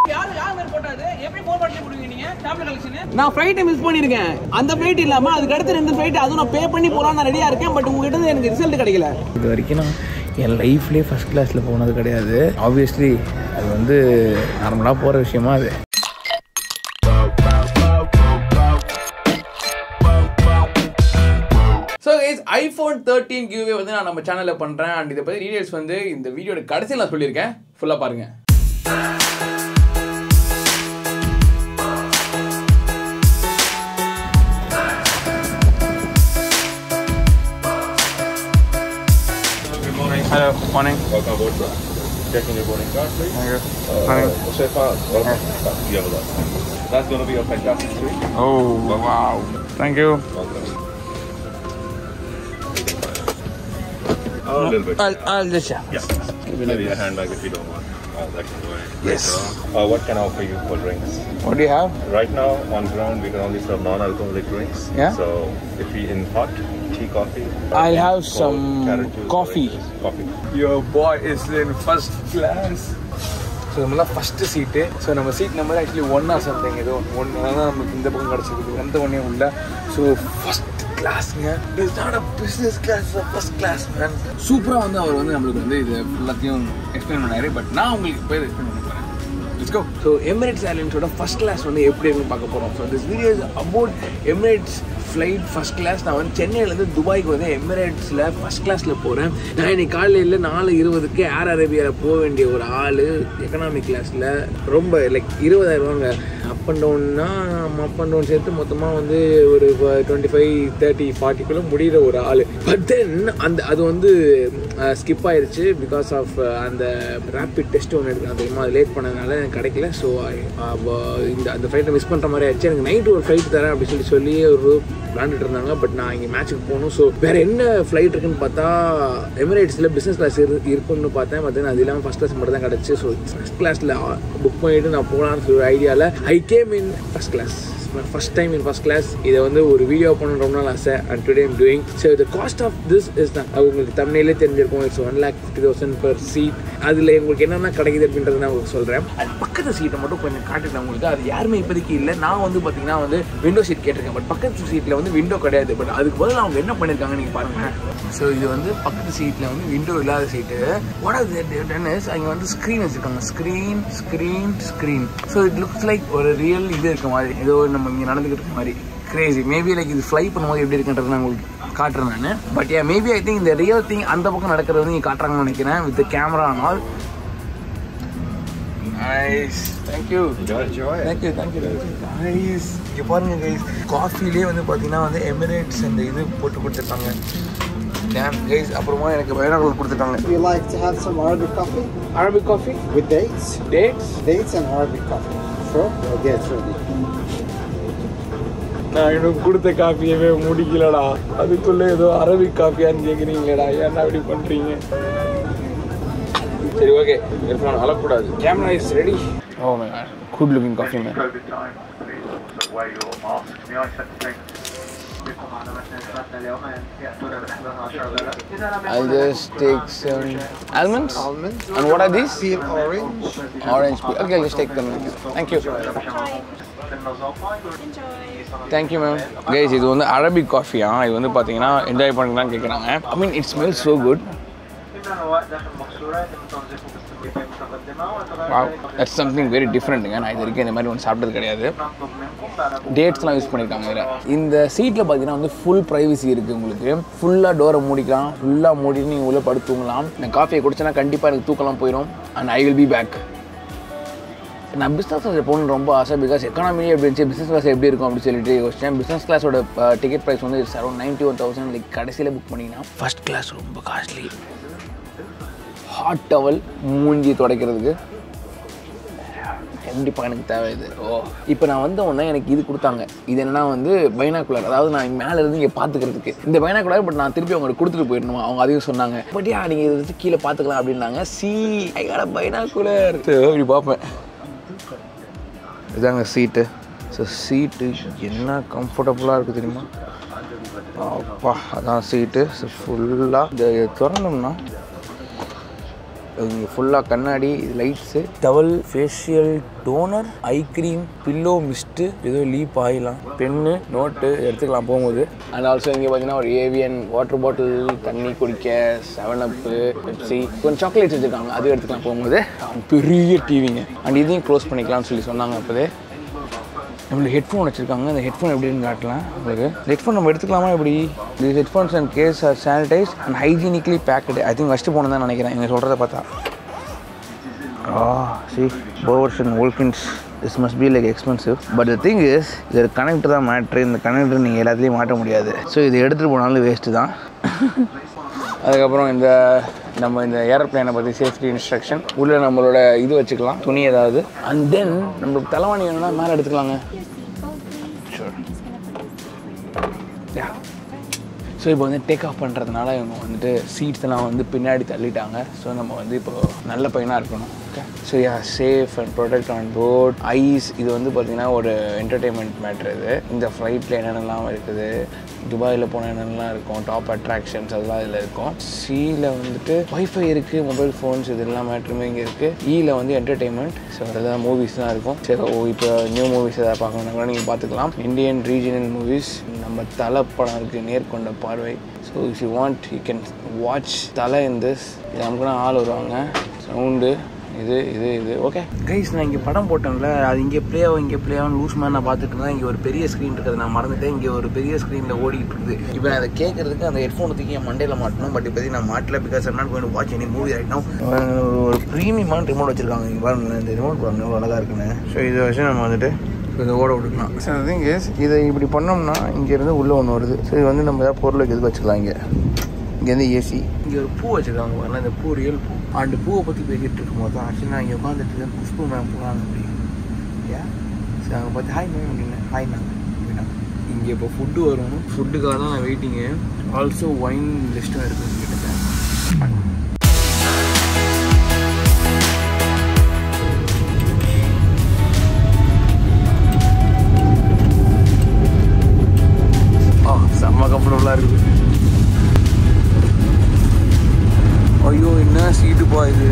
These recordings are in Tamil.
நான் ஃப்ளைட்டை மிஸ் பண்ணிருக்கேன். அந்த ஃப்ளைட் இல்லாம அதுக்கு அடுத்து 2 ஃப்ளைட் அதுவும் நான் பே பண்ணி போலாம் நான் ரெடியா இருக்கேன். பட் உங்ககிட்ட எனக்கு ரிசல்ட் கிடைக்கல. இது வரைக்கும் நான் என் லைஃப்லேயே ஃபஸ்ட் கிளாஸில் போனது கிடையாது. ஆப்வியஸ்லி அது வந்து நார்மலாக போகிற விஷயமா அது. ஸோ கைஸ் iPhone 13 giveaway வந்து நான் நம்ம சேனலில் பண்ணுறேன். அண்ட் இதை பற்றி டீடைல்ஸ் வந்து இந்த வீடியோட கடைசியில் நான் சொல்லியிருக்கேன். ஃபுல்லாக பாருங்கள். Hello, morning. Welcome aboard, sir. Checking your boarding card, please. Thank you. Morning. So far, welcome. You have a lot. That's going to be a fantastic suite. Oh, wow. Thank you. Welcome. A little bit. I'll just check. Yeah. Maybe a handbag if you don't want. That can go ahead. Yes. What can I offer you for drinks? What do you have? Right now, on ground, we can only serve non-alcoholic drinks. Yeah? So, if you in hot, tea, coffee. I'll have cold, some carrot juice, coffee. Coffee. Your boy is in first class. So நம்மளாம் ஃபஸ்ட்டு சீட்டு. ஸோ நம்ம seat number actually 1 or something ஏதோ 1 தான் நமக்கு இந்த பக்கம் கிடச்சிருக்கு. எந்த ஒன்றே உள்ள. ஸோ ஃபஸ்ட் கிளாஸுங்க. It's not a business class, first class man. சூப்பராக வந்து அவர் வந்து நம்மளுக்கு வந்து இது எல்லாத்தையும் எக்ஸ்பிளைன் பண்ணாரு. பட் நான் உங்களுக்கு இப்போ எக்ஸ்பிளைன் பண்ண போகிறேன். Let's go. ஸோ எமிரேட்ஸ் ஏர்லைன்ஸோட ஃபஸ்ட் கிளாஸ் வந்து எப்படி இருக்குன்னு பார்க்க போகிறோம். So this video is about Emirates flight first class. நான் வந்து சென்னையிலேருந்து துபாய்க்கு வந்து எமிரேட்ஸில் ஃபஸ்ட் கிளாஸில் போகிறேன். நான் இன்னைக்கு காலையில் 4:20 ஏர் அரேபியாவில் போக வேண்டிய ஒரு ஆள் எக்கனாமிக் கிளாஸில் ரொம்ப லைக் 20,000 அப் அண்ட் டவுன்னா அப் அண்ட் டவுன் சேர்த்து மொத்தமாக வந்து ஒரு 25, 30, 40 முடிகிற ஒரு ஆள். பட் தென் அது வந்து ஸ்கிப் ஆயிடுச்சு பிகாஸ் ஆஃப் அந்த ரேபிட் டெஸ்ட் ஒன்று எடுக்கணும் தெரியுமா, அது லேட் பண்ணதுனால எனக்கு கிடைக்கல. ஸோ அந்த ஃப்ளைட்டை மிஸ் பண்ணுற மாதிரி ஆயிடுச்சு. எனக்கு நைட்டு ஒரு ஃப்ளைட் தரேன் அப்படின்னு சொல்லி ஒரு விளாண்டுட்டு இருந்தாங்க. பட் நான் இங்கே மேட்சுக்கு போகணும். ஸோ வேறு என்ன ஃப்ளைட் இருக்குன்னு பார்த்தா எமிரேட்ஸில் பிஸ்னஸ் கிளாஸ் இருக்குன்னு பார்த்தேன். பார்த்தீங்கன்னா அது இல்லாமல் ஃபஸ்ட் கிளாஸ் மட்டும் தான் கிடச்சி. ஸோ ஃபஸ்ட் கிளாஸில் புக் பண்ணிவிட்டு நான் போகலான்னு சொல்லி ஐடியாவில் I came in first class. First time in first class. இதை வந்து ஒரு வீடியோ பண்ண ரொம்ப நாள் ஆசை. And today I'm doing. So the cost of this is தான் உங்களுக்கு தமிழ்லேயே தெரிஞ்சிருக்கும். It's 1,50,000 per seat. அதில் உங்களுக்கு என்னென்ன கிடைக்குது அப்படின்றத நான் உங்களுக்கு சொல்கிறேன். அண்ட் பக்கத்து சீட்டை மட்டும் கொஞ்சம் காட்டுறேன் உங்களுக்கு. அது யாருமே இப்போதைக்கு இல்லை. நான் வந்து பார்த்தீங்கன்னா வந்து விண்டோ சீட் கேட்டிருக்கேன். பட் பக்கத்து சீட்டில் வந்து விண்டோ கிடையாது. பட் அதுக்கு பதில் அவங்க என்ன பண்ணியிருக்காங்க நீங்கள் பாருங்கள். ஸோ இது வந்து பக்கத்து சீட்டில் வந்து விண்டோ இல்லாத seat. What are that is அங்கே வந்து ஸ்க்ரீன் வச்சுருக்காங்க. Screen. So it looks like ஒரு ரியல் இது இருக்க மாதிரி, ஏதோ நம்ம இங்கே நடந்துக்கிட்டு இருக்க மாதிரி. கிரேசி. மேபி லைக் இது ஃப்ளை பண்ணும்போது எப்படி இருக்குன்றது நான் உங்களுக்கு காட்டுறேன் நான். பட் ஏன் மேபி ஐ திங்க் இந்த ரியல் திங் அந்த பக்கம் நடக்கிறது வந்து நீங்கள் காட்டுறாங்கன்னு நினைக்கிறேன் with camera and all. Nice. Thank you. Nice. இங்கே பாருங்க கைஸ், காஃபிலே வந்து பார்த்தீங்கன்னா வந்து எமிரேட்ஸ் அந்த இது போட்டு கொடுத்துருக்காங்க. Damn guys. அப்புறமா எனக்கு பைனாகுலர் கொடுத்துருக்காங்க. You like to have some Arabic coffee? Arabic coffee With dates? Dates and Arabic coffee. Sure? We'll get it ready. நான் எனக்கு கொடுத்த காஃபியவே முடிக்கலடா. அதுக்குள்ளே ஏதோ அரபிக் காஃபியான்னு கேட்குறீங்களேடா. ஏன்னா அப்படி பண்ணுறீங்க? சரி, ஓகே. எர்ஃபான் அழக்கூடாது. Camera is ready. Oh my god, good looking coffee man. I'll just take some almonds. And what are these? Peel orange. Orange peel. Okay, I'll just take them. Thank you. Thank you ma'am. Guys, இது வந்து அரபிக் காஃபியா? இது வந்து பார்த்தீங்கன்னா என்ஜாய் பண்ணிக்கலாம்னு கேட்குறாங்க. I mean it smells so good. Wow, that's something very டிஃப்ரெண்ட்டுங்க. நான் இது வரைக்கும் இந்த மாதிரி ஒன்று சாப்பிட்டது கிடையாது. டேட்ஸ்லாம் யூஸ் பண்ணியிருக்காங்க இதில். இந்த சீட்டில் பார்த்தீங்கன்னா வந்து ஃபுல் ப்ரைவசி இருக்குது உங்களுக்கு. ஃபுல்லாக டோரை மூடிக்கலாம். ஃபுல்லாக மூடிட்டு நீங்கள் உள்ளே படுத்து தூங்கலாம். நான் காஃபியை குடிச்சேன்னா கண்டிப்பாக எனக்கு தூக்கலாம் போயிடும். And I will be back. நான் பிஸ்னஸ் கிளாஸ் போகணுன்னு ரொம்ப ஆசை. பிகாஸ் எக்கானமியே எப்படி இருந்துச்சு, பிஸ்னஸ் கிளாஸ் எப்படி இருக்கும் அப்படின்னு சொல்லிட்டு யோசிச்சேன். பிஸ்னஸ் கிளாஸோட டிக்கெட் ப்ரைஸ் வந்து அரௌண்ட் 91,000. லைக் கடைசியில் புக் பண்ணிங்கன்னா ஃபஸ்ட் கிளாஸ் ரொம்ப காஸ்ட்லி. ஹாட் டவல் மூஞ்சி துடைக்கிறதுக்கு கண்டிப்பாக எனக்கு தேவை இது. இப்போ நான் வந்த உடனே எனக்கு இது கொடுத்தாங்க. இது என்னன்னா வந்து பைனாகுலர். அதாவது நான் மேலே இருந்து இங்கே பார்த்துக்கிறதுக்கு இந்த பைனாகுலர். பட் நான் திருப்பி அவங்களுக்கு கொடுத்துட்டு போயிடணுமா, அவங்க அதையும் சொன்னாங்க. பட் நீங்கள் இதை வந்து கீழே பார்த்துக்கலாம் அப்படின்னாங்க. I got a binocular. இப்படி பார்ப்பேன். இதாங்க சீட்டு. ஸோ சீட்டு என்ன கம்ஃபர்டபுளாக இருக்குது தெரியுமா? அப்பா, அதான் சீட்டு. ஸோ ஃபுல்லாக இந்த திறந்தோம்னா இங்கே ஃபுல்லாக கண்ணாடி, lights, towel, facial toner, eye cream, pillow mist, ஏதோ லீப் ஆயிலாம், பென்னு, நோட்டு எடுத்துக்கலாம் போகும்போது. அண்ட் ஆல்சோ இங்கே பார்த்தீங்கன்னா ஒரு ஏவியன் வாட்டர் பாட்டில், தண்ணி குடிக்க, 7up, பெப்சி, கொஞ்சம் சாக்லேட்ஸ் வச்சுருக்காங்க, அது எடுத்துக்கலாம் போகும்போது. பெரிய டிவிங்க. அண்ட் இதையும் க்ளோஸ் பண்ணிக்கலாம்னு சொல்லி சொன்னாங்க. அப்போதே நம்மளுக்கு ஹெட்ஃபோன் வச்சுருக்காங்க. அந்த ஹெட்ஃபோன் எப்படின்னு காட்டலாம் உங்களுக்கு. ஹெட்ஃபோன் நம்ம எடுத்துக்கலாமா எப்படி? The headphones and case are sanitize and hygienically packed. I think first போனது தான் நினைக்கிறேன் இவங்க சொல்கிறத பார்த்தா. See, Bowers and Wilkins, this must be like expensive. But the thing is, இது கனெக்ட் தான் மேட்ரு. இந்த கனெக்டர் நீங்கள் எல்லாத்துலேயும் மாட்ட முடியாது. ஸோ இதை எடுத்துகிட்டு போனாலும் வேஸ்ட்டு தான். அதுக்கப்புறம் நம்ம இந்த ஏரோப்ளேனை பற்றி சேஃப்டி இன்ஸ்ட்ரக்ஷன், உள்ளே நம்மளோட இது வச்சுக்கலாம், துணி ஏதாவது. அண்ட் தென் நம்மளுக்கு தலைவாணி வேணும்னா மேலே எடுத்துக்கலாங்க. ஸோ இப்போ வந்து டேக் ஆஃப் பண்ணுறதுனால இவங்க வந்துட்டு சீட்ஸ்லாம் வந்து பின்னாடி தள்ளிட்டாங்க. ஸோ நம்ம வந்து இப்போது நல்ல பையனாக இருக்கணும். Okay, so safe and protect on board. ஐஸ் இது வந்து பார்த்திங்கன்னா ஒரு என்டர்டெயின்மெண்ட் மேட்ரு. இது இந்த ஃப்ளைட்டில் என்னென்னலாம் இருக்குது, துபாயில் போனால் என்னென்னலாம் இருக்கும், டாப் அட்ராக்ஷன்ஸ் அதெல்லாம் இதில் இருக்கும். சியில் வந்துட்டு வைஃபை இருக்குது, மொபைல் ஃபோன்ஸ் இது எல்லாம் மேட்ருமே இங்கே இருக்குது. ஈயில் வந்து என்டர்டெயின்மெண்ட், ஸோ அதெல்லாம் மூவிஸ் தான் இருக்கும். சரி, இப்போ நியூ மூவிஸ் எதாவது பார்க்கணுன்னா கூட நீங்கள் பார்த்துக்கலாம். இந்தியன் ரீஜனல் மூவிஸ், நம்ம தலை படம் இருக்குது, Nerkonda Paarvai. So if you want you can watch Thala in this. இது நமக்குனா ஆள் வருவாங்க, சவுண்டு இது ஓகே கைஸ். நான் இங்கே படம் போட்டேன்ல, அது இங்கே ப்ளே ஆகும் லூஸ் மாதிரி நான் பார்த்துட்டு இருந்தேன். இங்கே ஒரு பெரிய ஸ்க்ரீன் இருக்குது, நான் மறந்துட்டேன். இங்கே ஒரு பெரிய ஸ்க்ரீனில் ஓடிட்டு இருக்குது. இப்போ நான் அதை கேட்கறதுக்கு அந்த ஹெட்ஃபோன் தூக்கி என் மண்டையில் மாட்டணும். பட் இப்போதைக்கு நான் மாட்டல, because I'm not going to watch any movie right now. ஒரு ப்ரீமியமான ரிமோட் வச்சிருக்காங்க. இங்கே பாருங்க, இந்த ரிமோட் பாருங்க எவ்வளோ அழகாக இருக்குன்னு. ஸோ இதை வச்சு நம்ம வந்துட்டு இதை ஓட விட்டுக்கலாம். ஸோ திங் இஸ், இதை இப்படி பண்ணோம்னா இங்கேருந்து உள்ளே ஒன்று வருது. ஸோ இது வந்து நம்ம ஏதாவது பொருள் எதுக்கு வச்சுக்கலாம். இங்கேருந்து ஏசி, இங்கே ஒரு பூ வச்சுருக்காங்க பாருங்க, இந்த பூ ரியல் பூ. அந்த பூவை பற்றி பேசிகிட்டு இருக்கும்போது தான் ஆக்சுவலி நான் இங்கே உட்காந்துட்டு குஷ்பு மேம் போகலாங்க அப்படின்னு. ஏன் சரி, அங்கே பார்த்து ஹாய் மேம் அப்படின்னு. ஹாய் மேம் அப்படின்னா இங்கே இப்போ ஃபுட்டு வரும். ஃபுட்டுக்காக தான் நான் வெயிட்டிங்கு. ஆல்சோ ஒயின் லிஸ்ட்டும் இருக்குது கிட்டத்தட்ட. செம்ம கம்ஃபர்டபுளாக இருக்குது. ஐயோ என்ன சீட்டுப்பா இது.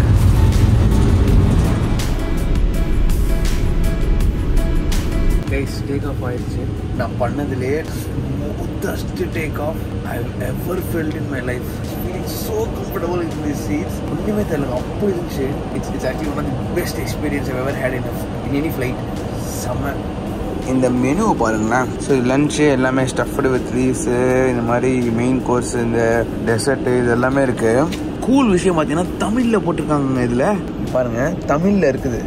கைஸ் டேக் ஆஃப் ஆயிடுச்சு. நான் பண்ணதுலேயே smoothest take off I ever felt in my life. Feeling so comfortable in this seats. ஒன்றுமே தெரியல, அப்படி இருந்துச்சு. It's actually one of the best experience I ever had in any flight. செம்ம. இந்த மெனுவை பாருங்களேன். ஸோ லஞ்சு எல்லாமே ஸ்டஃப்டு வித் ரீஸு, இந்த மாதிரி மெயின் கோர்ஸ், இந்த டெசர்ட்டு இது எல்லாமே இருக்குது. கூல் விஷயம் பார்த்தீங்கன்னா தமிழில் போட்டிருக்காங்க. இதில் பாருங்கள், தமிழில் இருக்குது.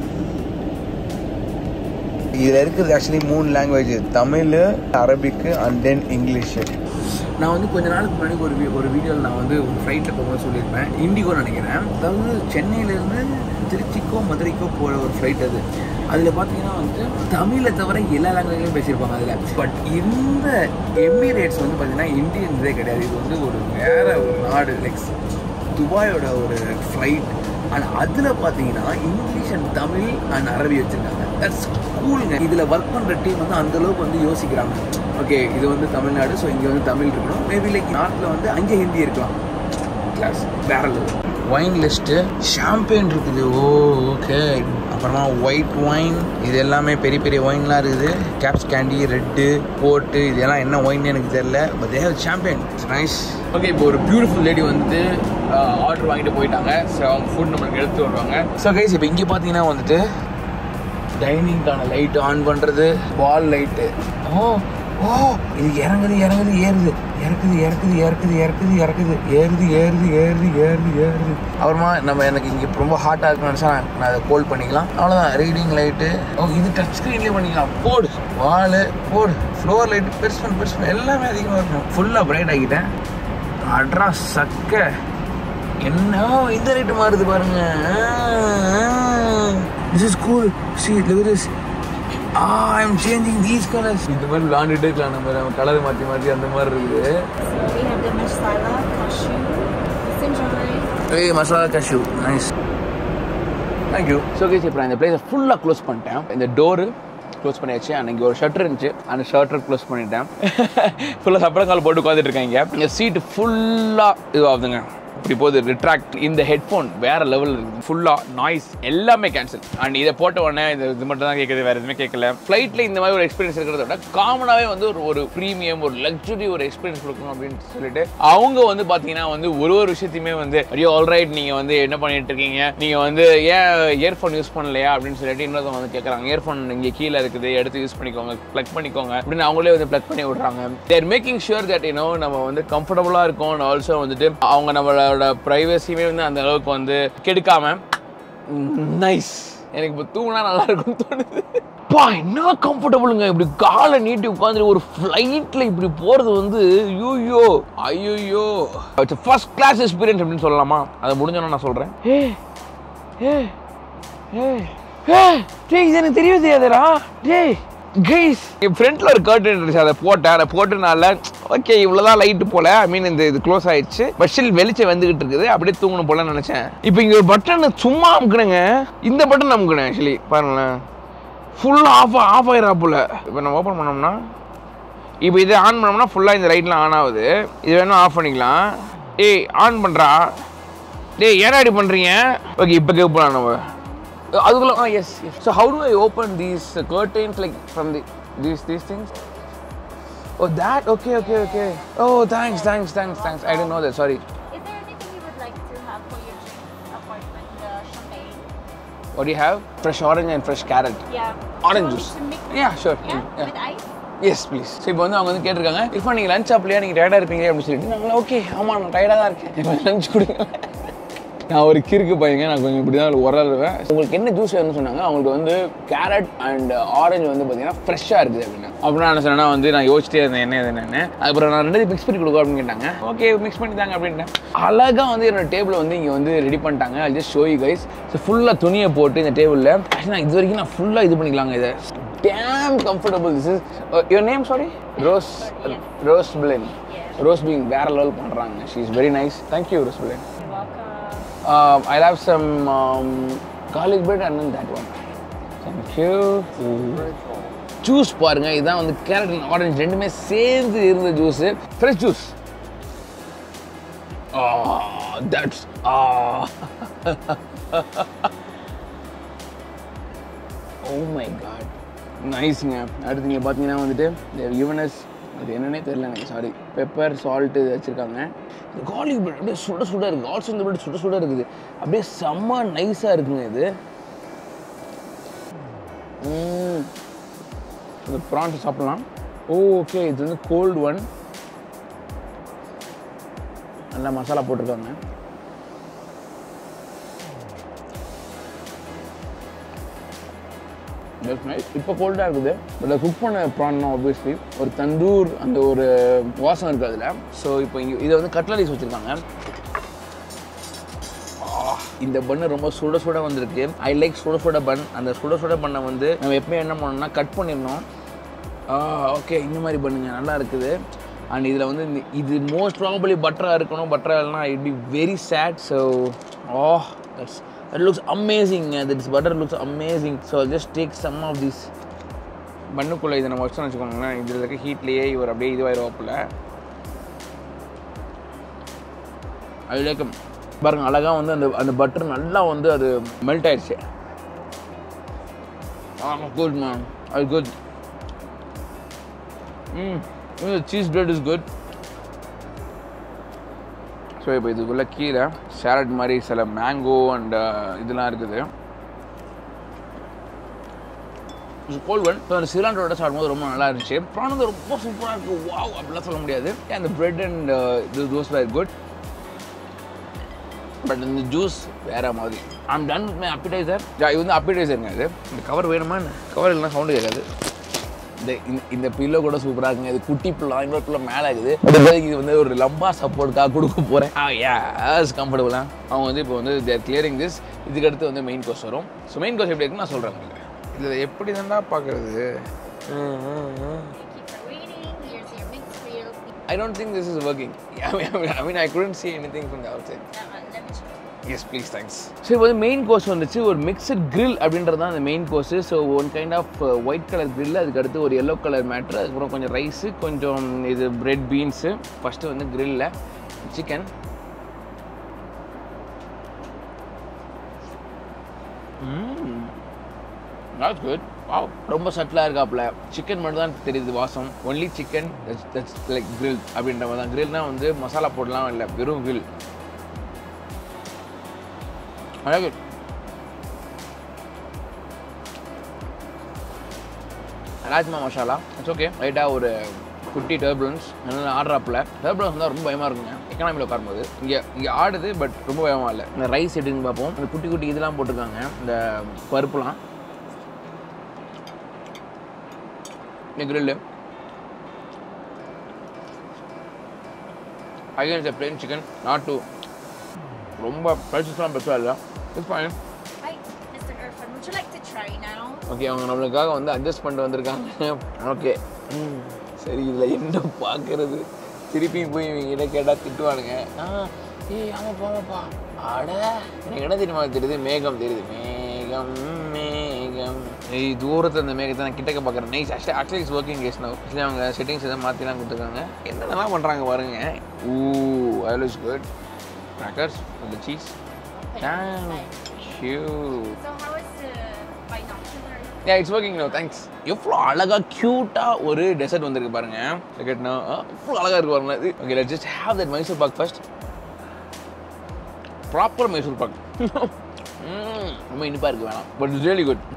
இதில் இருக்கிறது actually 3 language, Tamil, Arabic and then English. நான் வந்து கொஞ்ச நாளுக்கு முன்னாடி ஒரு வீடியோவில் நான் வந்து ஒரு ஃப்ளைட்டில் போகும்போது சொல்லியிருப்பேன். இண்டிகோ நினைக்கிறேன். அதாவது சென்னையிலேருந்து திருச்சிக்கோ மதுரைக்கோ போகிற ஒரு ஃப்ளைட் அது. அதில் பார்த்தீங்கன்னா வந்து தமிழை தவிர எல்லா லாங்குவேஜ்லையும் பேசியிருப்பாங்க அதில். பட் இந்த எமிரேட்ஸ் வந்து பார்த்தீங்கன்னா இந்தியன் இதே கிடையாது. இது வந்து ஒரு வேறு ஒரு நாடு, லைக் துபாயோட ஒரு ஃப்ளைட். அண்ட் அதில் பார்த்தீங்கன்னா இங்கிலீஷ் அண்ட் தமிழ் அண்ட் அரபி வச்சுருக்காங்க. தட்ஸ் கூலுங்க. இதில் ஒர்க் பண்ணுற டீம் வந்து அந்தளவுக்கு வந்து யோசிக்கிறாங்க. ஓகே, இது வந்து தமிழ்நாடு, ஸோ இங்கே வந்து தமிழ் இருக்கணும். மேபி லைக் நாட்டில் வந்து அங்கே ஹிந்தி இருக்கலாம். கிளாஸ் வேற லெவல். ஒயின் லிஸ்ட்டு, ஷாம்பெயின் இருக்குது. ஓகே, அப்புறமா ஒயிட் ஒயின், இது எல்லாமே பெரிய பெரிய ஒயின்லாம் இருக்குது. கேப்ஸ் கேண்டி, ரெட்டு, போர்ட்டு, இதெல்லாம் என்ன ஒயின்னு எனக்கு தெரியல. But they have champagne. It's nice. Okay, இப்போ ஒரு பியூட்டிஃபுல் லேடி வந்துட்டு ஆர்டர் வாங்கிட்டு போயிட்டாங்க. ஸோ அவங்க ஃபுட் நம்மளுக்கு எடுத்து வருவாங்க. ஸோ கைஸ், இப்போ இங்கே பார்த்தீங்கன்னா வந்துட்டு டைனிங்கான லைட்டு ஆன் பண்ணுறது, வால் லைட்டு. இது இறங்குது ஏறுது, ஏறுது. அப்புறமா நம்ம எனக்கு இங்கே ரொம்ப ஹாட்டாக இருக்குன்னு நினச்சா நான் அதை கோல்ட் பண்ணிக்கலாம். அவ்வளோதான். Reading light. இது டச் ஸ்க்ரீன்லேயே பண்ணிக்கலாம். போடு வால், போடு ஃப்ளோர் லைட்டு, பெருசு எல்லாமே அதிகமாக இருக்கணும். ஃபுல்லாக பிரைட் ஆகிட்டேன். அட்ரா சக்க என்ன இந்த லைட்டு மாறுது பாருங்க. This is cool. See, look at this. I'm changing these colors. இந்த மாதிரி விளாண்டுட்டே இருக்கலாம். நம்ம கலர் மாற்றி அந்த மாதிரி இருக்குது. We have the masala cashew. Let's enjoy. Hey, masala cashew. Nice. Thank you. So guys, இப்போ நான் இந்த பிளேஸை ஃபுல்லாக க்ளோஸ் பண்ணிட்டேன். இந்த டோரு க்ளோஸ் பண்ணியாச்சு. அன்றைக்கி ஒரு ஷட்டர் இருந்துச்சு, அந்த ஷட்டரை க்ளோஸ் பண்ணிட்டேன். ஃபுல்லாக சப்பரங்கால் போட்டு உட்காந்துட்டு இருக்காங்க. இந்த சீட்டு ஃபுல்லாக இது ஆகுதுங்க. இப்படி போகுது ரிட்ராக்ட். இந்த ஹெட்ஃபோன் வேற லெவல் இருக்குது, ஃபுல்லாக நாய்ஸ் எல்லாமே கேன்சல். அண்ட் இதை போட்ட உடனே இது மட்டும் தான் கேட்குது, வேறு எதுவுமே கேட்கல. ஃப்ளைட்டில் இந்த மாதிரி ஒரு எக்ஸ்பீரியன்ஸ் இருக்கிறத விட காமனாகவே வந்து ஒரு ப்ரீமியம் ஒரு லக்ஸுரி ஒரு எக்ஸ்பீரியன்ஸ் கொடுக்கணும் அப்படின்னு சொல்லிட்டு அவங்க வந்து பார்த்தீங்கன்னா வந்து ஒரு விஷயத்தையுமே வந்து ஐயோ ஆல்ரைட் நீங்கள் வந்து என்ன பண்ணிட்டு இருக்கீங்க, நீங்கள் வந்து ஏன் இயர்ஃபோன் யூஸ் பண்ணலையா அப்படின்னு சொல்லிட்டு இன்னொருத்தவங்க வந்து கேட்குறாங்க. இயர்ஃபோன் இங்கே கீழே இருக்குது, எடுத்து யூஸ் பண்ணிக்கோங்க, ப்ளக் பண்ணிக்கோங்க அப்படின்னு அவங்களே வந்து ப்ளக் பண்ணி விடுறாங்க. தேர் மேக்கிங் ஷுர் தட் நம்ம வந்து கம்ஃபர்டபுளாக இருக்கும். ஆல்சோ வந்துட்டு அவங்க நம்மளோட ப்ரைவசியுமே வந்து அந்த அளவுக்கு வந்து கெடுக்காம. நைஸ். எனக்கு இப்போ தூங்கினா நல்லா இருக்கும்னு தோணுது. பா என்ன கம்ஃபர்டபுளுங்க, இப்படி காலை நீட்டி உட்காந்து ஒரு ஃப்ளைட்டில் இப்படி போகிறது வந்து ஐயோ ஃபர்ஸ்ட் கிளாஸ் எக்ஸ்பீரியன்ஸ் அப்படின்னு சொல்லலாமா? அதை முடிஞ்சோன்னா நான் சொல்கிறேன். இது எனக்கு தெரியவே தெரியாதுடா. கைஸ் என் ஃப்ரண்ட்ல ஒரு கர்டன் இருந்துச்சு, அதை போட்டனால ஓகே இவ்வளோதான் லைட்டு போல. ஐ மீன் இது க்ளோஸ் ஆயிடுச்சு, பட் ஸ்டில் வெளிச்சம் வந்துகிட்டு இருக்குது. அப்படியே தூங்கணும் போல நினைச்சேன். இப்போ இங்கே ஒரு பட்டன் சும்மா அமுக்குனேங்க, இந்த பட்டன் அமுக்குனேன். ஆக்சுவலி பாருங்களேன், ஃபுல்லாக ஆஃப் ஆயிரா போல. இப்போ நம்ம ஓப்பன் பண்ணோம்னா, இப்போ இதை ஆன் பண்ணோம்னா ஃபுல்லாக இந்த லைட்லாம் ஆன் ஆகுது. இது வேணும் ஆஃப் பண்ணிக்கலாம். ஆன் பண்ணுறா. ஏன்னா இப்படி பண்ணுறீங்க? ஓகே இப்போ கேட்பலாம் நம்ம அதுக்குள்ள. Yes. So how do I open these curtains like from these things? Oh that, okay. Oh thanks. I didn't know that, sorry. Is there anything you would like to have for your drink apart from the champagne? What do you have? Fresh orange and fresh carrot. Yeah. Orange juice. Yeah, sure. Yeah? With ice? Yes please. So இப்போ வந்து அவங்க வந்து கேட்டிருக்காங்க, இப்போ நீங்கள் லஞ்ச் சாப்பிடலையா, நீங்கள் டயர்டாக இருப்பீங்க அப்படின்னு சொல்லிட்டு. நாங்கள் ஓகே ஆமாம் நான் டயர்டாக தான் இருக்கேன், லஞ்ச் கொடுங்க. நான் ஒரு கிறுக்கு பையங்க, நான் கொஞ்சம் இப்படி தான் உரலுவேன். உங்களுக்கு என்ன ஜூஸ் வேணும்னு சொன்னாங்க. அவங்களுக்கு வந்து கேரட் அண்ட் ஆரஞ்சு வந்து பார்த்தீங்கன்னா ஃப்ரெஷ்ஷாக இருக்குது அப்படின்னு. அப்புறம் நான் என்ன சொன்னேன்னா வந்து நான் யோசிச்சிட்டே இருந்தேன் என்னன்னு. அப்புறம் நான் ரெண்டு மிக்ஸ் பண்ணி கொடுக்க அப்படின்னு கேட்டாங்க. ஓகே மிக்ஸ் பண்ணி தாங்க அப்படின்ட்டேன். அழகாக வந்து என்னோட டேபிளை வந்து இங்கே வந்து ரெடி பண்ணிட்டாங்க. I just show you guys. So ஃபுல்லாக துணியை போட்டு இந்த டேபிளில் ஆக்சுவலி நான் இது வரைக்கும் நான் ஃபுல்லாக இது பண்ணிக்கலாங்க. இதை damn comfortable. This is your name, sorry? Rose Blaine. Rose Blaine வேற லெவல் பண்றாங்க. She is very nice. Thank you Rose Blaine. You're welcome. I'll have some garlic bread and then that one. Thank you. Juice பாருங்க, இதான் வந்து கேரட் அண்ட் ஆரஞ்சு ரெண்டுமே சேர்ந்து இருந்த juice. Fresh juice. That's oh my god. நைஸ்ங்க. அடுத்து நீங்கள் பார்த்தீங்கன்னா வந்துட்டு யுவனஸ் அது என்னன்னே தெரியல எனக்கு, சாரி. பெப்பர் சால்ட்டு இது வச்சுருக்காங்க. கார்லிக் பிரெட் அப்படியே சுட இருக்குது. ஆல்சோ இந்த பிரெட் சுட இருக்குது. அப்படியே செம்ம நைஸாக இருக்குங்க இது. இந்த ப்ரான்ஸ் சாப்பிட்லாம். ஓகே இது வந்து கோல்டு ஒன். நல்லா மசாலா போட்டிருக்காங்க. இப்போ கோல்டாக இருக்குது. பட் குக் பண்ண ப்ரான்னா ஆப்வியஸ்லி ஒரு தந்தூர் அந்த ஒரு வாசம் இருக்குது அதில். ஸோ இப்போ இங்கே இதை வந்து கட்லரிஸ் வச்சுருக்காங்க. இந்த பண்ணு ரொம்ப சுட வந்திருக்கு. ஐ லைக் சுட பன். அந்த சுட பண்ணை வந்து நம்ம எப்போயும் என்ன பண்ணணும்னா கட் பண்ணிடணும். ஓகே இந்த மாதிரி பண்ணுங்க, நல்லா இருக்குது. அண்ட் இதில் வந்து இது மோஸ்ட் ப்ராபபிளி பட்டராக இருக்கணும். பட்டராக இல்லைனா it be very sad. So that looks amazing. This butter looks amazing. So I'll just take some of these. பண்ணுக்குள்ளே இதை நம்ம வச்சோன்னு வச்சுக்கோங்களேன், இதில் இருக்க ஹீட்லேயே இவர் அப்படியே இதுவாயிருவாப்புல. அது லைக் பாருங்க அழகாக வந்து அந்த பட்டர் நல்லா வந்து அது மெல்ட் ஆயிடுச்சு. குட் மேம், அது good. Cheese bread is good. So இப்போ இதுக்குள்ளே கீழே சேலட் மாதிரி சில மேங்கோ அண்ட் இதெல்லாம் இருக்குது. Gold one. ஸோ அந்த சிலாண்டரோட சாப்பிடும்போது ரொம்ப நல்லா இருந்துச்சு. ப்ரான் வந்து ரொம்ப சூப்பராக இருக்குது. வாவ் அப்படிலாம் சொல்ல முடியாது. அந்த bread and those were good. But இந்த ஜூஸ் வேறு மாதிரி. I'm done with my appetizer. இது வந்து appetizerங்க. இது இந்த கவர் வேணுமா? கவர் இல்லைனா சவுண்டு கேட்காது. இந்த பில்லோ கூட சூப்பராக இருக்குங்க. இது குட்டி பில்லோ, இன்னொரு பில்லோ மேலே இருக்குது. இது வந்து ஒரு லம்பா சப்போர்ட்டுக்காக கொடுக்க போகிறேன். கம்ஃபர்டபுளாக அவங்க வந்து இப்போ வந்து தேர் கிளியரிங் திஸ். இதுக்கடுத்து வந்து மெயின் கோர்ஸ் வரும். ஸோ மெயின் கோர்ஸ் எப்படி இருக்குன்னு நான் சொல்கிறேன் உங்களுக்கு. இதில் எப்படி தான்டா பார்க்குறது? I don't think this is working. I mean I couldn't see anything from the outside. Let me check. Yes please, thanks. So இப்போ வந்து மெயின் கோர்ஸ் வந்துச்சு. ஒரு மிக்சட் grill அப்படின்றது தான் அந்த main course. So one kind of white colour grill, அதுக்கு அடுத்து ஒரு எல்லோ கலர் மேட்ரு, அதுக்கப்புறம் கொஞ்சம் ரைஸு, கொஞ்சம் இது பிரெட் பீன்ஸு. ஃபஸ்ட்டு வந்து grill chicken. That's good. Wow. ரொம்ப சட்டிலாக இருக்காப்புல. சிக்கன் மட்டும் தான் தெரியுது வாசம். Only chicken that's like grill அப்படின்ற மாதிரி தான். கிரில்னா வந்து மசாலா போடலாம் இல்லை, வெறும் கிரில். அழகு. Rajma masala it's okay. லைட்டாக ஒரு 50 டர்புலன்ஸ் நல்லா ஆடுறாப்புல. டர்புலன்ஸ் வந்து ரொம்ப பயமாக இருக்குங்க எக்கனாமியில் உட்காரும்போது. இங்கே ஆடுது பட் ரொம்ப பயமாக இல்லை. இந்த ரைஸ் எடுன்னு பார்ப்போம். இந்த குட்டி குட்டி இதெல்லாம் போட்டிருக்காங்க, இந்த பருப்புலாம். இந்த grill again it's plain chicken, not too ரொம்ப பழசுலாம் பெருசாக இல்லை. It's fine. Hi, Mr. Irfan. Would you like to try now? Okay, அவங்க நம்மளுக்காக வந்து அட்ஜஸ்ட் பண்ணிட்டு வந்திருக்காங்க. ஓகே, சரி. இதில் என்ன பார்க்கறது? திருப்பி போய் இவங்க கேட்டால் திட்டுவானுங்க. ஆமாப்பா ஆட எனக்கு என்ன தெரியுமா தெரியுது? மேகம் தெரியுது. மேகம் மேகம். தூரத்தில் அந்த மேகத்தை நான் கிட்டக்க பார்க்குறேன். Nice. Actually it's working case now. Actually அவங்க செட்டிங்ஸ் எதாவது மாற்றிலாம் கொடுத்துருக்காங்க. என்னென்னலாம் பண்ணுறாங்க பாருங்க. that looks good. Crackers with the cheese. Thank you. So how is the binocular? Yeah, it's working now. Thanks. எவ்வளோ அழகாக க்யூட்டாக ஒரு டெசர்ட் வந்திருக்கு பாருங்க. கேட்னா எவ்வளோ அழகாக இருக்கு பாருங்க. Okay, let's just have that Mysore pak first. Proper Mysore pak. ரொம்ப இனிப்பாக இருக்குது வேணாம், but it's really good.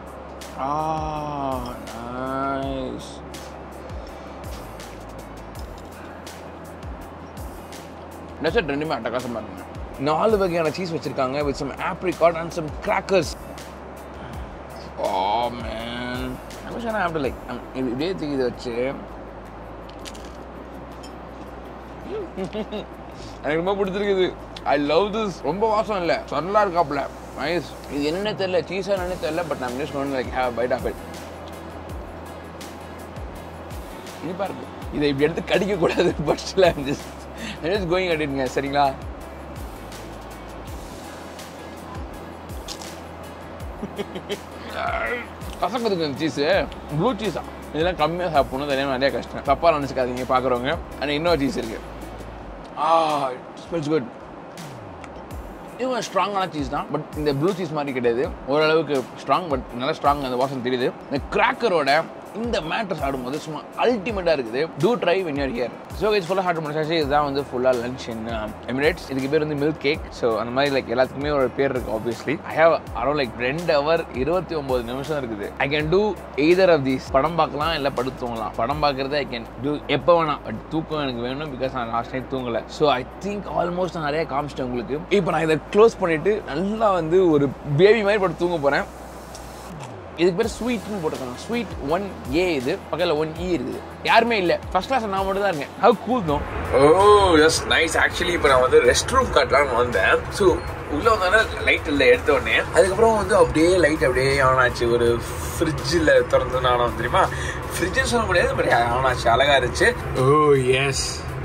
Nice. Dessert ரெண்டுமே அட்டகாசமாக இருக்குங்க. 4 வகையான சீஸ் வச்சுருக்காங்க with some apricot and some crackers. Oh man, I'm just gonna have to like இதே தூக்கி இதை வச்சு எனக்கு ரொம்ப பிடிச்சிருக்குது. I love this. ரொம்ப வாசம் இல்லை, நல்லா இருக்காப்புல. நைஸ். இது என்னென்ன தெரியல, சீஸாக என்னென்ன தெரியல, பட் நான் just one like have bite of it. இனிப்பா இருக்கு. இதை இப்படி எடுத்து கடிக்கக்கூடாது, but still I'm just going at இட்ங்க. சரிங்களா? கசக்குதுங்க சீஸு. ப்ளூ சீஸா இதெல்லாம் கம்மியாக சாப்பிடணும். தெரியாமல் நிறைய கஷ்டம். தப்பாக நினச்சிக்காதீங்க பார்க்குறவங்க. ஆனால் இன்னொரு சீஸ் இருக்குது. It smells good. இதுவும் ஸ்ட்ராங்கான சீஸ் தான், பட் இந்த ப்ளூ சீஸ் மாதிரி கிடையாது. ஓரளவுக்கு ஸ்ட்ராங், பட் நல்லா ஸ்ட்ராங். அந்த வாசம் தெரியுது. இந்த கிராக்கரோட இந்த மேட்டர்ஸ் ஆடும்போது சும்மா அல்டிமேட்டாக இருக்குது. To try when you're here. So இது ஃபுல்லாக சாப்பிட்டு முடிச்சாச்சு. இதுதான் வந்து ஃபுல்லாக லஞ்ச் இன் எமிரேட்ஸ். இதுக்கு பேர் வந்து மில்க் கேக். ஸோ அந்த மாதிரி லைக் எல்லாத்துக்குமே ஒரு பேர் இருக்குது. Obviously I have around like 2 hour 29 நிமிஷம் இருக்குது. I can do either of these. படம் பார்க்கலாம், இல்லை படுத்து தூங்கலாம். படம் பார்க்குறது ஐ கேன் டூ எப்போ வேணாம், பட் தூக்கம் எனக்கு வேணும். பிகாஸ் நான் லாஸ்ட் நைட் தூங்கலை. ஸோ ஐ திங்க் ஆல்மோஸ்ட் நான் நிறைய காமிச்சிட்டேன் உங்களுக்கு. இப்போ நான் இதை க்ளோஸ் பண்ணிவிட்டு நல்லா வந்து ஒரு பேபி மாதிரி படுத்து தூங்க போகிறேன். இதுக்கு பேர் ஸ்வீட்னு போட்டிருக்காங்க. Sweet 1A. இது பக்கத்தில் 1E இருக்குது. யாருமே இல்லை. ஃபர்ஸ்ட் கிளாஸ் நான் மட்டும் தான் இருக்கேன். How cool no. Yes nice. Actually இப்போ நான் வந்து ரெஸ்ட் ரூம் காட்டலான்னு வந்தேன். ஸோ உள்ளே வந்தோடனே லைட் இல்லை எடுத்த உடனே. அதுக்கப்புறம் வந்து அப்படியே லைட் அப்படியே ஆன் ஆச்சு. ஒரு ஃப்ரிட்ஜில் திறந்து ஆனோம் தெரியுமா? ஃப்ரிட்ஜுன்னு சொல்ல முடியாது, பட் ஆன் ஆச்சு. அழகாக இருந்துச்சு. எஸ்.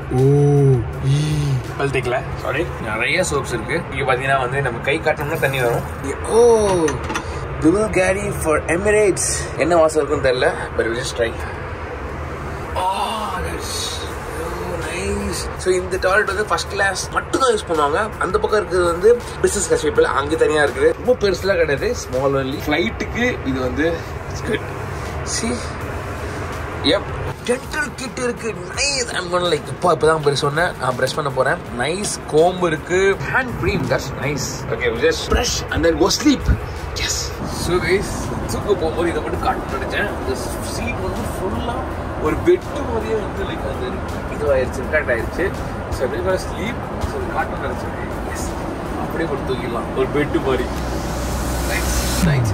பல் தேக்கல, சாரி. நிறைய சோப்ஸ் இருக்கு. இங்கே பார்த்தீங்கன்னா வந்து நம்ம கை காட்டணும்னா தண்ணி வரும். Bulgari for Emirates. என்ன வாசம் இருக்குன்னு தெரியல, but we'll just try. That's so nice. So இந்த டாய்லெட் வந்து ஃபர்ஸ்ட் கிளாஸ் மட்டும் தான் யூஸ் பண்ணுவாங்க. அந்த பக்கம் இருக்கிறது வந்து பிசினஸ் கிளாஸ் பீப்பிள். அங்கே தனியா இருக்குது. ரொம்ப பெருசுலாம் கிடையாது, ஸ்மால் ஒன்லி. ஃப்ளைட்டுக்கு இது வந்து good. See, yep. Dental kit இருக்கு. நைஸ். ஐம் கோனா லைக் இப்போதான் பேர் சொன்னேன். நான் ப்ரஷ் பண்ண போறேன். நைஸ் கோம்பு இருக்கு. Hand cream. That's nice. Okay, we just brush and then go sleep. Yes. So guys, தூங்க போகும்போது இதை மட்டும் காட்டு நினைச்சேன். இந்த சீட் வந்து ஃபுல்லா ஒரு பெட்டு மாதிரியே வந்து லைக் அது இதுவாயிருச்சு, இன்டாக்ட் ஆயிருச்சு. ஸோ அப்படியே ஸ்லீப். ஸோ காட்டு நினைச்சேன். எஸ், அப்படியே போட்டு தூக்கிடலாம் ஒரு பெட்டு மாதிரி. Nice nice.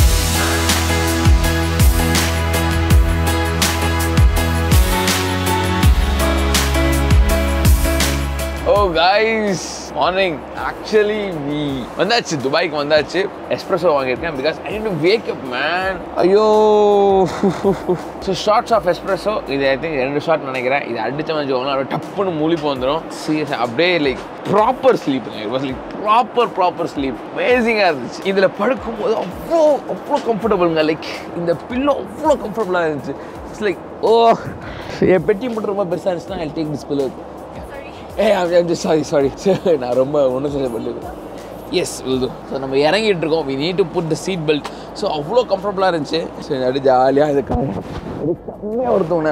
Oh guys, morning. Actually we வந்தாச்சு, துபாய்க்கு வந்தாச்சு. எஸ்ப்ரெஸோ வாங்கியிருக்கேன் because I need to wake up man. ஐயோ. So shots of espresso. இது ஐ திங்க் 2 ஷார்ட் நினைக்கிறேன். இது அடிச்ச மாதிரி அப்படியே டப்புன்னு மூலிப்பு வந்துடும். சீரியஸ் அப்படியே லைக் ப்ராப்பர் ஸ்லீப்புங்க. It was like proper sleep. அமேசிங்காக இருந்துச்சு. இதில் படுக்கும்போது அவ்வளோ கம்ஃபர்டபுளுங்க. லைக் இந்த பில்லோ அவ்வளோ கம்ஃபர்டபுளாக இருந்துச்சு. இட்ஸ் லைக் என் பெட்டி மட்டும் ரொம்ப பெருசாக இருந்துச்சுன்னா I take this pillow. I'm just sorry. நான் ரொம்ப ஒன்றும் சொல்ல பண்ணல. எஸ் வில்து. ஸோ நம்ம இறங்கிட்டு இருக்கோம். We need to put the seat belt. So அவ்வளோ கம்ஃபர்டபுளாக இருந்துச்சு. ஸோ அப்படி ஜாலியாக இதுக்காக செம்மையாக ஒருத்தவங்க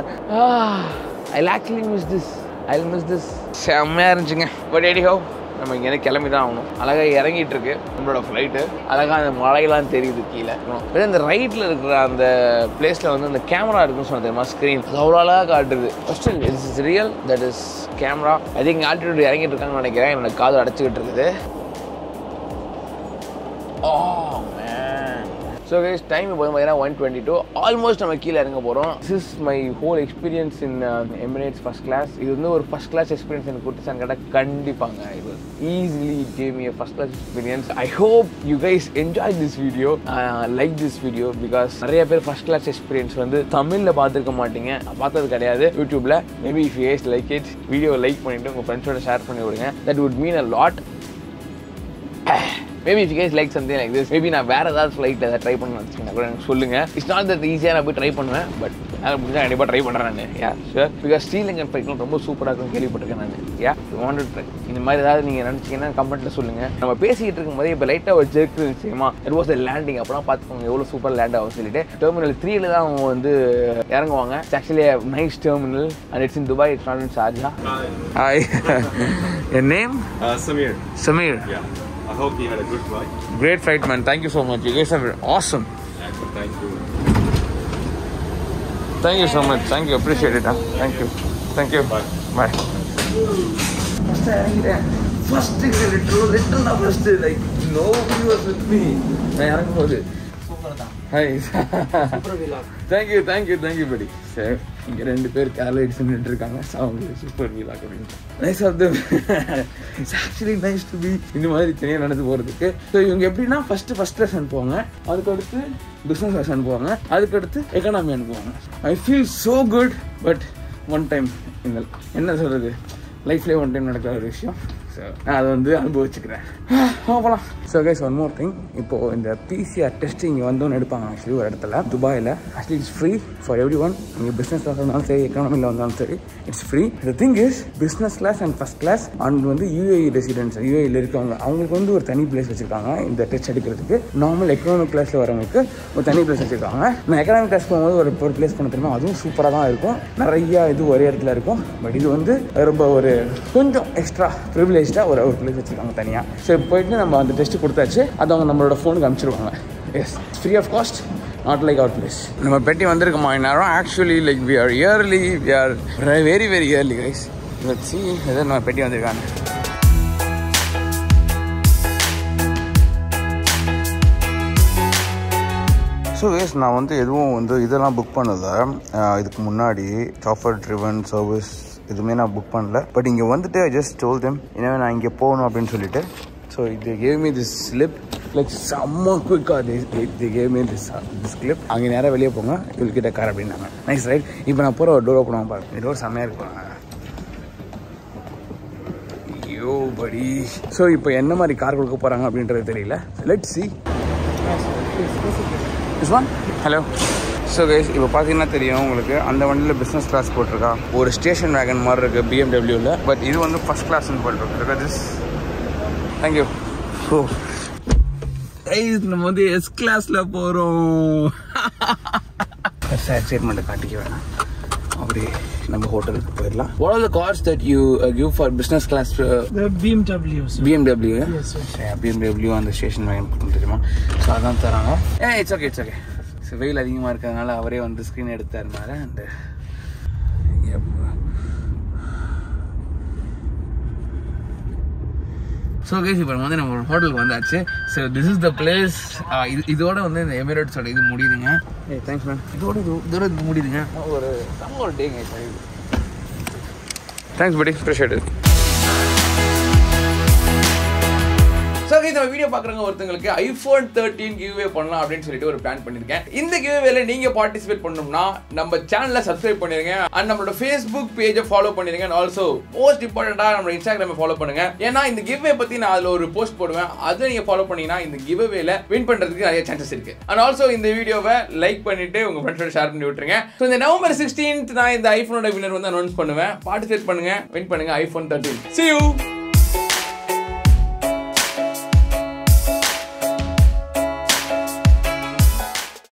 ஐ மிஸ் திஸ் செம்மையாக இருந்துச்சுங்க. பட் எனிஹவ் நம்ம இங்கேருந்து கிளம்பி தான் ஆகணும். அழகாக இறங்கிட்டு இருக்கு நம்மளோட ஃப்ளைட்டு. அழகாக அந்த மழையெல்லாம் தெரியுது கீழே. இந்த ரைட்டில் இருக்கிற அந்த பிளேஸில் வந்து அந்த கேமரா இருக்குன்னு சொன்ன தெரியுமா, ஸ்க்ரீன் அவ்வளோ அழகாக காட்டுது. First it's is real, that is camera. I think altitude இறங்கிட்டு இருக்காங்கன்னு நினைக்கிறேன். என்னோட காது அடைச்சிக்கிட்டு இருக்குது. ஸோ கைஸ் டைம் இப்போ பார்த்தீங்கன்னா 1:22. ஆல்மோஸ்ட் நம்ம கீழே இறங்க போகிறோம். This is my whole experience in Emirates first class. இது வந்து ஒரு ஃபர்ஸ்ட் கிளாஸ் எக்ஸ்பீரியன்ஸ் எனக்கு கொடுத்துச்சான்னு கேட்டால் கண்டிப்பாங்க. இது easily gave me first class experience. I hope you guys enjoy this video, like this video. Because நிறைய பேர் ஃபர்ஸ்ட் கிளாஸ் எக்ஸ்பீரியன்ஸ் வந்து தமிழில் பார்த்துருக்க மாட்டீங்க. பார்த்தது கிடையாது யூடியூப்பில். Maybe if you guys like it, video like பண்ணிவிட்டு உங்கள் ஃப்ரெண்ட்ஸோட ஷேர் பண்ணி விடுங்க. That would mean a lot. Maybe if you guys like something like this, maybe நான் வேறு ஏதாவது ஃப்ளைட்டில் ஏதாவது ட்ரை பண்ணணும்னு வச்சுக்கோங்க கூட எனக்கு சொல்லுங்கள். இட்ஸ் நாட் தட் ஈஸியாக நான் போய் ட்ரை பண்ணுவேன். பட் நான் முடிஞ்சால் கண்டிப்பாக ட்ரை பண்ணுறேன் நான். Ya sure. பிகாஸ் ஸ்ரீலங்கன் ஃப்ளைட்லாம் ரொம்ப சூப்பராக இருக்கும் கேள்விப்பட்டிருக்கேன் நான். Ya want to try. இந்த மாதிரி ஏதாவது நீங்கள் நினச்சிங்கன்னா கமெண்ட்டில் சொல்லுங்கள். நம்ம பேசிக்கிட்டு இருக்கும்போது இப்போ லைட்டாக ஒரு ஜெர்க் இருந்துச்சுமா, இட் வாஸ் லேண்டிங். அப்போலாம் பார்த்துக்கோங்க எவ்வளோ சூப்பர் லேண்ட் ஆகும் சொல்லிட்டு. டெர்மினல் 3 தான் அவங்க வந்து இறங்குவாங்க. It's actually nice terminal and it's in Dubai, it's not in Sharjah. Hi, என் name Samir. Yeah. I hope you had a good flight. Great flight, man. Thank you so much. You guys are awesome. Thank you. Thank you so much. Thank you. Appreciate it. Huh? Thank you. Thank you. Bye. Bye. First little like nobody was with me. I am good. Hi. Thank you, buddy. Sir, இங்கே 2 பேர் கேரளா நின்றுட்டு இருக்காங்க. அவங்க சூப்பர் வீலாக் அப்படின்னு. Nice of them. It's actually nice to be இந்த மாதிரி தனியாக நடந்து போகிறதுக்கு. ஸோ இவங்க எப்படின்னா ஃபஸ்ட்டு ஃபஸ்ட் கிளாஸ் அனுப்புவாங்க, அதுக்கடுத்து பிஸ்னஸ் கிளாஸ் அனுப்புவாங்க, அதுக்கடுத்து எக்கனாமி அனுப்புவாங்க. I feel so good. But one time இந்த என்ன சொல்கிறது, லைஃப்லேயே ஒன் டைம் நடக்கிற ஒரு விஷயம். ஸோ நான் அதை வந்து அனுபவிச்சுக்கிறேன். போகலாம். So guys one more thing. இப்போது இந்த PCR டெஸ்ட் இங்கே வந்தோன்னு எடுப்பாங்க ஆக்சுவலி ஒரு இடத்துல துபாயில். Actually it's free for everyone. நீங்கள் பிஸ்னஸ் கிளாஸ் இருந்தாலும் சரி, எக்கனாமியில் வந்தாலும் சரி, it's free. The thing is business class and first class and வந்து UAE ரெசிடென்ட்ஸ், UAEயில் இருக்கவங்க அவங்களுக்கு வந்து ஒரு தனி பிளேஸ் வச்சுருக்காங்க இந்த டெஸ்ட் எடுக்கிறதுக்கு. நார்மல் எக்கனாமிக் கிளாஸில் வரவங்களுக்கு ஒரு தனி பிளேஸ் வச்சுருக்காங்க. நான் எக்கனாமிக் கிளாஸ் போகும்போது ஒரு பிளேஸ் பண்ண தெரியுமா, அதுவும் சூப்பராக தான் இருக்கும். நிறையா இது ஒரே இடத்துல இருக்கும். பட் இது வந்து ரொம்ப ஒரு கொஞ்சம் எக்ஸ்ட்ரா ப்ரிவிலேஜாக ஒரு பிளேஸ் வச்சுருக்காங்க தனியாக. ஸோ போயிட்டு நம்ம அந்த டெஸ்ட்டு கொடுத்தாச்சு. அது அவங்க நம்மளோட ஃபோனுக்கு அனுப்பிச்சிருவாங்க. Yes, free of cost, not like our place. நம்ம பெட்டி வந்திருக்கோமா இந்நேரம். Actually like we are very very early guys. Let's see எதை நம்ம பெட்டி வந்திருக்காங்க. ஸோ எஸ், நான் வந்து எதுவும் வந்து இதெல்லாம் புக் பண்ணல. இதுக்கு முன்னாடி சாஃப்ட்வேர் ட்ரிவன் சர்வீஸ் எதுவுமே நான் புக் பண்ணல. பட் இங்கே வந்துட்டு ஐ ஜஸ்ட் டோல்ட் தெம் எனவே நான் இங்கே போகணும் அப்படின்னு சொல்லிட்டு. ஸோ இது gave me this slip like செம்ம குயிக்காக இது கேவ் மீ திஸ் ஸ்லிப். அங்கே நேராக வெளியே போங்க, இவள்கிட்ட கார் அப்படின்னாங்க. Nice right. இப்போ நான் போகிற ஒரு டோர் ஓப்பன் ஆகும் பாருங்க. டோர் செம்மையாக இருப்பாங்க. ஐயோ படி. ஸோ இப்போ என்ன மாதிரி கார் கொடுக்க போகிறாங்க அப்படின்றது தெரியல. Let's see. This one? Hello. So guys இப்போ பார்த்தீங்கன்னா தெரியும் உங்களுக்கு, அந்த வண்டியில் பிஸ்னஸ் கிளாஸ் போட்டிருக்கா. ஒரு ஸ்டேஷன் வேகன் மாதிரி இருக்குது BMWவில். பட் இது வந்து ஃபஸ்ட் கிளாஸ்ன்னு போட்டிருக்கு. This thank you. ஸோ கைஸ் நம்ம வந்து S கிளாஸில் போகிறோம். எக்ஸைட்மெண்ட்டை காட்டிக்க வேணாம், அப்படியே நம்ம ஹோட்டலுக்கு போயிடலாம். What are the cars that you give for business class? The BMW. Sir. BMW, yeah? Yes, sir. Yeah, BMW அந்த ஸ்டேஷன் வேகன் கொடுத்து தெரியுமா. ஸோ அதான் தராங்க. It's okay. ஸோ வெயில் அதிகமாக இருக்கிறதுனால அவரே வந்து ஸ்க்ரீன் எடுத்தாருனால அந்த ஸோ கைஸ் இப்போ வந்து நம்ம ஒரு ஹோட்டலுக்கு வந்தாச்சு. So this is the place. இதோட வந்து இந்த எமிரேட்ஸோட இது முடியுதுங்க. Thanks ma'am. இதோட இது முடியுதுங்க. ஒரு டேங்க. Thanks buddy, appreciate it. So இந்த வீடியோ பார்க்குறவங்க ஒருத்தங்களுக்கு iPhone 13 கிவ்வே பண்ணலாம் அப்படின்னு சொல்லிட்டு ஒரு பிளான் பண்ணியிருக்கேன். இந்த கிவ்வேல நீங்கள் பார்ட்டிசிபேட் பண்ணணும்னா நம்ம சேனலை சப்ஸ்கிரைப் பண்ணிருங்க அண்ட் நம்மளோட ஃபேஸ்புக் பேஜை ஃபாலோ பண்ணிருங்க. அண்ட் ஆல்சோ மோஸ்ட் இம்பார்ட்டண்டாக நம்ம இன்ஸ்டாகிராமை ஃபாலோ பண்ணுங்க. ஏன்னா இந்த கிவ்வே பற்றி நான் அதில் ஒரு போஸ்ட் போடுவேன். அதை நீங்கள் ஃபாலோ பண்ணீங்கன்னா இந்த கிவ்வேல வின் பண்ணுறதுக்கு நிறைய சான்சஸ் இருக்கு. அண்ட் ஆல்சோ இந்த வீடியோவை லைக் பண்ணிட்டு உங்கள் ஃப்ரெண்ட்ஸோட ஷேர் பண்ணி விட்டுருங்க. ஸோ இந்த November 16th நான் இந்த ஐஃபோனோட வின்னர் வந்து அனௌன்ஸ் பண்ணுவேன். பார்ட்டிசிபேட் பண்ணுங்க, வின் பண்ணுங்க iPhone 13. See you.